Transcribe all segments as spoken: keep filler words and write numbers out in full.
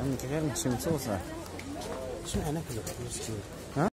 عندك غير محشي مصوصة. شنو ناكله مسكين؟ ها؟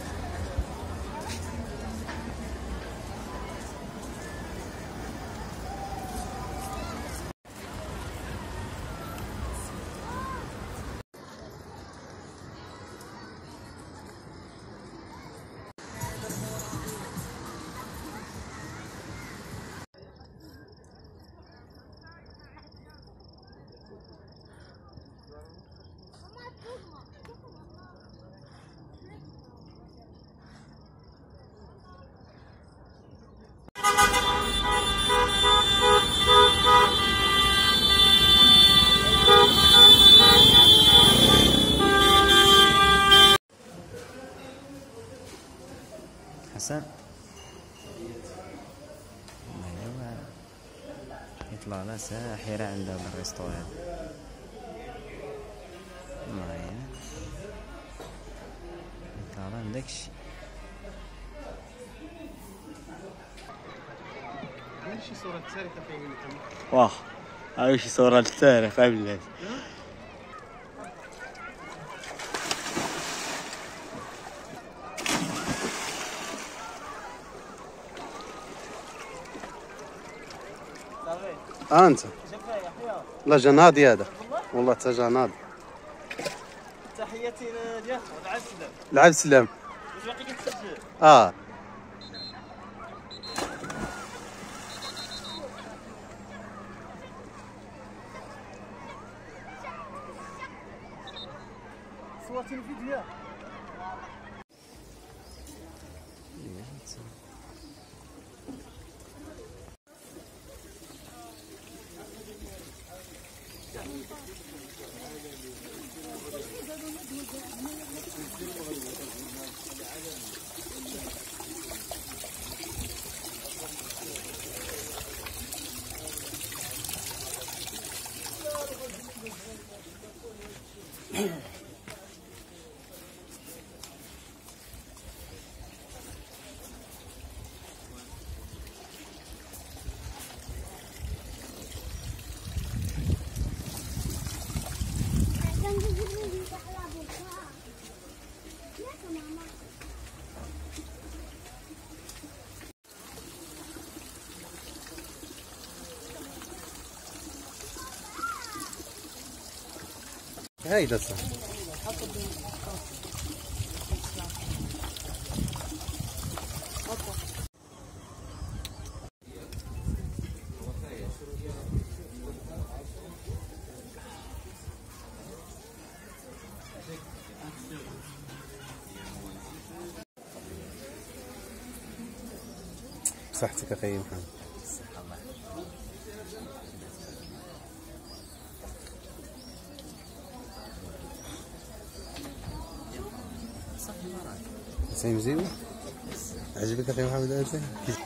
حسن ايوا يطلع لها ساحرة عندها بالريستوران. معايا يطلع لها من داكشي. عندي شي صورة تاريخة فيها انت. واه هاي شي صورة تاريخ فهمت. آه انت لا جنادي هذا والله تا جنادي. تحياتي لديالك العب سلام. العب سلام. واش باقي كتسجل؟ اه صورتي الفيديو ياك. هيدا صح. صحتك اخي محمد. سي مزيون عجبك اخي محمد؟ انت